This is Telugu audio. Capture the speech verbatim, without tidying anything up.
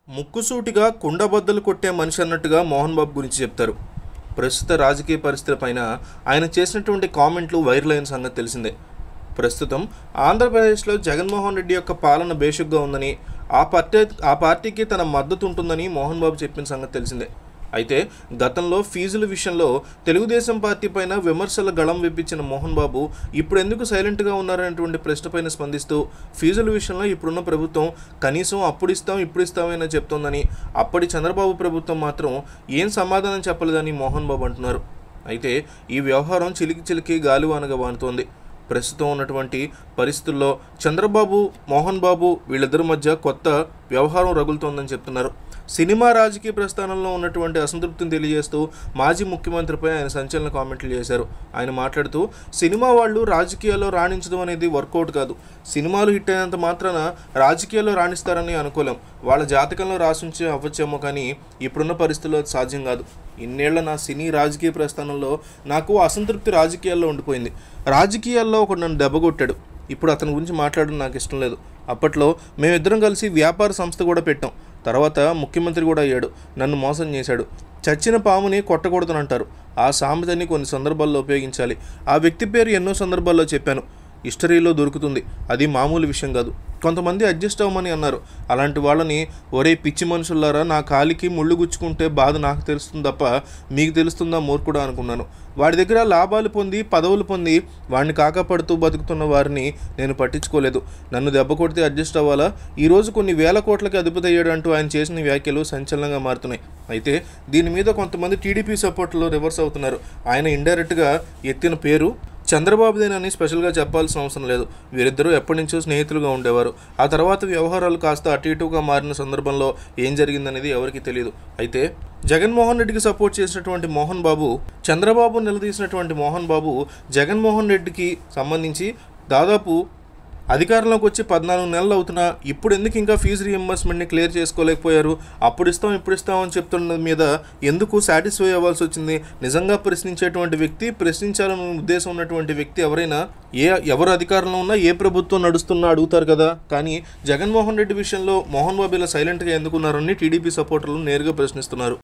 ముక్కుసూటిగా కుండబద్దలు కొట్టే మనిషి అన్నట్టుగా మోహన్ బాబు గురించి చెప్తారు. ప్రస్తుత రాజకీయ పరిస్థితులపైన ఆయన చేసినటువంటి కామెంట్లు వైరల్ అయిన సంగతి తెలిసిందే. ప్రస్తుతం ఆంధ్రప్రదేశ్లో జగన్మోహన్ రెడ్డి యొక్క పాలన బేషుగ్గా ఉందని, ఆ పార్టీ ఆ పార్టీకి తన మద్దతు ఉంటుందని మోహన్ బాబు చెప్పిన సంగతి తెలిసిందే. అయితే గతంలో ఫీజుల విషయంలో తెలుగుదేశం పార్టీ పైన విమర్శల గళం విప్పించిన మోహన్ బాబు ఇప్పుడు ఎందుకు సైలెంట్గా ఉన్నారనేటువంటి ప్రశ్నపైన స్పందిస్తూ, ఫీజుల విషయంలో ఇప్పుడున్న ప్రభుత్వం కనీసం అప్పుడు ఇస్తాం ఇప్పుడు ఇస్తామైనా చెప్తోందని, అప్పటి చంద్రబాబు ప్రభుత్వం మాత్రం ఏం సమాధానం చెప్పలేదని మోహన్ బాబు అంటున్నారు. అయితే ఈ వ్యవహారం చిలికి చిలికి గాలివానగా వానుతోంది. ప్రస్తుతం ఉన్నటువంటి పరిస్థితుల్లో చంద్రబాబు మోహన్ బాబు వీళ్ళిద్దరి మధ్య కొత్త వ్యవహారం రగులుతోందని చెప్తున్నారు. సినిమా రాజకీయ ప్రస్థానంలో ఉన్నటువంటి అసంతృప్తిని తెలియజేస్తూ మాజీ ముఖ్యమంత్రిపై ఆయన సంచలన కామెంట్లు చేశారు. ఆయన మాట్లాడుతూ, సినిమా వాళ్ళు రాజకీయాల్లో రాణించడం అనేది వర్కౌట్ కాదు. సినిమాలు హిట్ అయినంత మాత్రాన రాజకీయాల్లో రాణిస్తారని అనుకోలేం. వాళ్ళ జాతకంలో రాసుంచే అవ్వచ్చేమో, కానీ ఇప్పుడున్న పరిస్థితుల్లో అది సాధ్యం కాదు. ఇన్నేళ్ల నా సినీ రాజకీయ ప్రస్థానంలో నాకు అసంతృప్తి రాజకీయాల్లో ఉండిపోయింది. రాజకీయాల్లో ఒకడు నన్ను దెబ్బగొట్టాడు. ఇప్పుడు అతని గురించి మాట్లాడడం నాకు ఇష్టం లేదు. అప్పట్లో మేమిద్దరం కలిసి వ్యాపార సంస్థ కూడా పెట్టాం. తర్వాత ముఖ్యమంత్రి కూడా అయ్యాడు. నన్ను మోసం చేశాడు. చచ్చిన పాముని కొట్టకూడదనంటారు. ఆ సామెతని కొన్ని సందర్భాల్లో ఉపయోగించాలి. ఆ వ్యక్తి పేరు ఎన్నో సందర్భాల్లో చెప్పాను. హిస్టరీలో దొరుకుతుంది. అది మామూలు విషయం కాదు. కొంతమంది అడ్జస్ట్ అవ్వమని అన్నారు. అలాంటి వాళ్ళని, ఒరే పిచ్చి మనుషులారా, నా కాలికి ముళ్ళు గుచ్చుకుంటే బాధ నాకు తెలుస్తుంది తప్ప మీకు తెలుస్తుందా మూర్ఖుడా అనుకున్నాను. వాడి దగ్గర లాభాలు పొంది పదవులు పొంది వాడిని కాకపడుతూ బతుకుతున్న వారిని నేను పట్టించుకోలేదు. నన్ను దెబ్బ కొడితే అడ్జస్ట్ అవ్వాలా? ఈరోజు కొన్ని వేల కోట్లకి అధిపతి అయ్యాడు అంటూ ఆయన చేసిన వ్యాఖ్యలు సంచలనంగా మారుతున్నాయి. అయితే దీని మీద కొంతమంది టీడీపీ సపోర్ట్లో రివర్స్ అవుతున్నారు. ఆయన ఇండైరెక్ట్గా ఎత్తిన పేరు చంద్రబాబుదేనని స్పెషల్గా చెప్పాల్సిన అవసరం లేదు. వీరిద్దరూ ఎప్పటి నుంచో స్నేహితులుగా ఉండేవారు. ఆ తర్వాత వ్యవహారాలు కాస్త అటు ఇటుగా మారిన సందర్భంలో ఏం జరిగిందనేది ఎవరికి తెలియదు. అయితే జగన్మోహన్ రెడ్డికి సపోర్ట్ చేసినటువంటి మోహన్ బాబు, చంద్రబాబు నిలదీసినటువంటి మోహన్ బాబు జగన్మోహన్ రెడ్డికి సంబంధించి దాదాపు అధికారంలోకి వచ్చి పద్నాలుగు నెలలు అవుతున్నా ఇప్పుడు ఎందుకు ఇంకా ఫీజు రీఎంబర్స్మెంట్ని క్లియర్ చేసుకోలేకపోయారు? అప్పుడు ఇస్తాం ఇప్పుడు ఇస్తామని చెప్తున్న మీద ఎందుకు సాటిస్ఫై అవ్వాల్సి వచ్చింది? నిజంగా ప్రశ్నించేటువంటి వ్యక్తి, ప్రశ్నించాలనే ఉద్దేశం ఉన్నటువంటి వ్యక్తి ఎవరైనా ఏ ఎవరు అధికారంలో ఉన్నా, ఏ ప్రభుత్వం నడుస్తున్నా అడుగుతారు కదా. కానీ జగన్మోహన్ రెడ్డి విషయంలో మోహన్ బాబు ఇలా సైలెంట్గా ఎందుకున్నారని టీడీపీ సపోర్టర్లు నేరుగా ప్రశ్నిస్తున్నారు.